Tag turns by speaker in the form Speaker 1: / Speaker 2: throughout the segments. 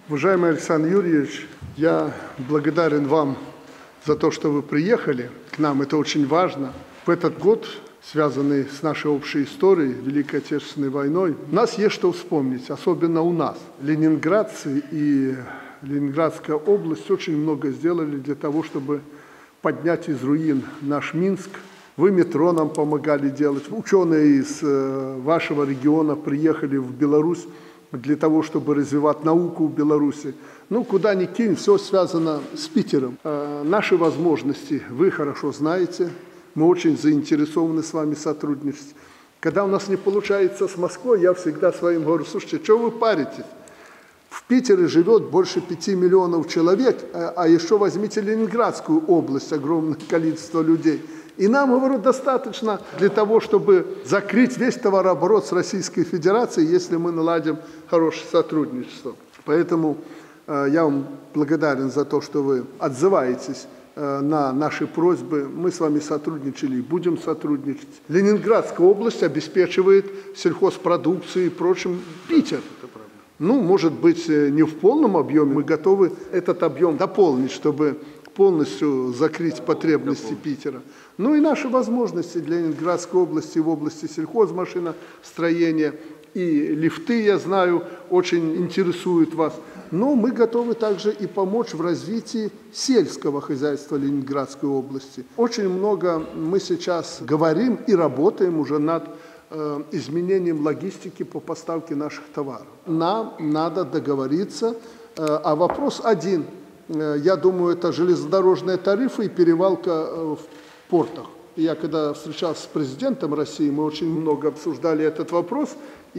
Speaker 1: Уважаемый Александр Юрьевич, я благодарен вам за то, что вы приехали к нам. Это очень важно. В этот год, связанный с нашей общей историей, Великой Отечественной войной, у нас есть что вспомнить, особенно у нас. Ленинградцы и Ленинградская область очень много сделали для того, чтобы поднять из руин наш Минск. Вы метро нам помогали делать. Ученые из вашего региона приехали в Беларусь для того, чтобы развивать науку в Беларуси. Ну, куда ни кинь, все связано с Питером. Наши возможности вы хорошо знаете. Мы очень заинтересованы с вами сотрудничать. Когда у нас не получается с Москвой, я всегда своим говорю: слушайте, что вы паритесь? В Питере живет больше 5 миллионов человек, а еще возьмите Ленинградскую область, огромное количество людей. И нам, говорю, достаточно для того, чтобы закрыть весь товарооборот с Российской Федерацией, если мы наладим хорошее сотрудничество. Поэтому я вам благодарен за то, что вы отзываетесь на наши просьбы. Мы с вами сотрудничали и будем сотрудничать. Ленинградская область обеспечивает сельхозпродукцией и прочим Питер. Ну, может быть, не в полном объеме. Мы готовы этот объем дополнить, чтобы полностью закрыть потребности Питера. Ну и наши возможности для Ленинградской области в области сельхозмашиностроения и лифты, я знаю, очень интересуют вас. Но мы готовы также и помочь в развитии сельского хозяйства Ленинградской области. Очень много мы сейчас говорим и работаем уже над изменением логистики по поставке наших товаров. Нам надо договориться, а вопрос один. Я думаю, это железнодорожные тарифы и перевалка в портах. Я когда встречался с президентом России, мы очень много обсуждали этот вопрос,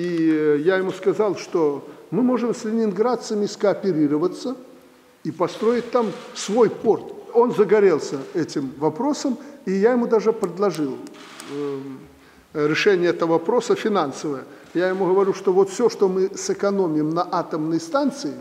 Speaker 1: и я ему сказал, что мы можем с ленинградцами скооперироваться и построить там свой порт. Он загорелся этим вопросом, и я ему даже предложил решение этого вопроса финансовое. Я ему говорю, что вот все, что мы сэкономим на атомной станции,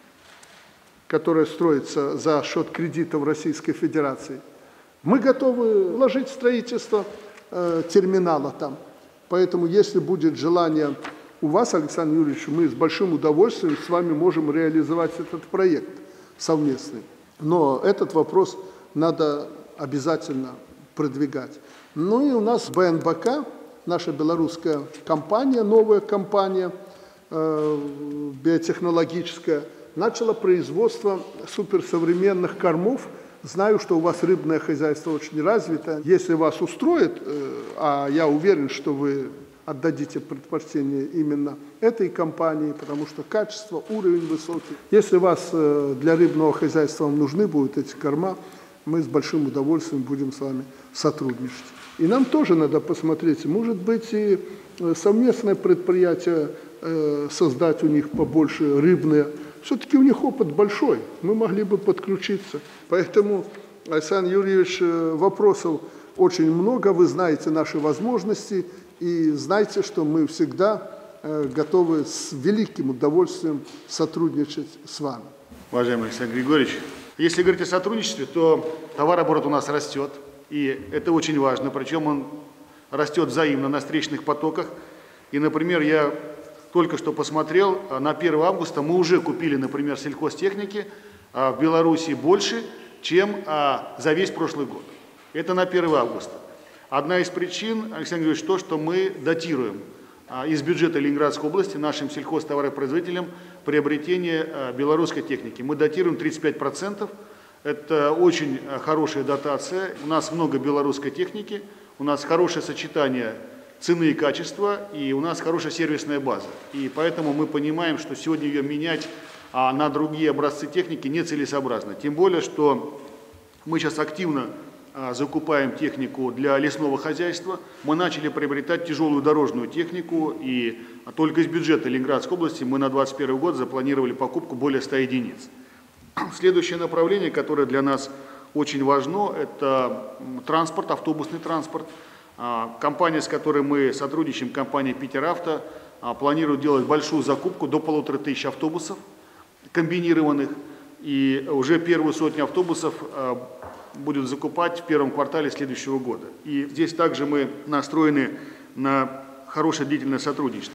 Speaker 1: которая строится за счет кредитов Российской Федерации, мы готовы вложить в строительство терминала там. Поэтому, если будет желание у вас, Александр Юрьевич, мы с большим удовольствием с вами можем реализовать этот проект совместный. Но этот вопрос надо обязательно продвигать. Ну и у нас БНБК, наша белорусская компания, новая компания биотехнологическая, начала производство суперсовременных кормов. Знаю, что у вас рыбное хозяйство очень развито. Если вас устроит, а я уверен, что вы отдадите предпочтение именно этой компании, потому что качество, уровень высокий. Если вас для рыбного хозяйства нужны будут эти корма, мы с большим удовольствием будем с вами сотрудничать. И нам тоже надо посмотреть, может быть, и совместное предприятие создать у них побольше рыбное. Все-таки у них опыт большой, мы могли бы подключиться. Поэтому, Александр Юрьевич, вопросов очень много, вы знаете наши возможности и знаете, что мы всегда готовы с великим удовольствием сотрудничать с вами.
Speaker 2: Уважаемый Александр Григорьевич, если говорить о сотрудничестве, то товарооборот у нас растет, и это очень важно, причем он растет взаимно на встречных потоках. И, например, я только что посмотрел, на 1 августа мы уже купили, например, сельхозтехники в Беларуси больше, чем за весь прошлый год. Это на 1 августа. Одна из причин, Александр Григорьевич, то, что мы датируем из бюджета Ленинградской области нашим сельхозтоваропроизводителям приобретение белорусской техники. Мы датируем 35%. Это очень хорошая дотация. У нас много белорусской техники, у нас хорошее сочетание цены и качества, и у нас хорошая сервисная база. И поэтому мы понимаем, что сегодня ее менять на другие образцы техники нецелесообразно. Тем более, что мы сейчас активно закупаем технику для лесного хозяйства. Мы начали приобретать тяжелую дорожную технику, и только из бюджета Ленинградской области мы на 2021 год запланировали покупку более 100 единиц. Следующее направление, которое для нас очень важно, это транспорт, автобусный транспорт. Компания, с которой мы сотрудничаем, компания Питеравто, планирует делать большую закупку до 1500 автобусов комбинированных. И уже первую сотню автобусов будет закупать в первом квартале следующего года. И здесь также мы настроены на хорошее длительное сотрудничество.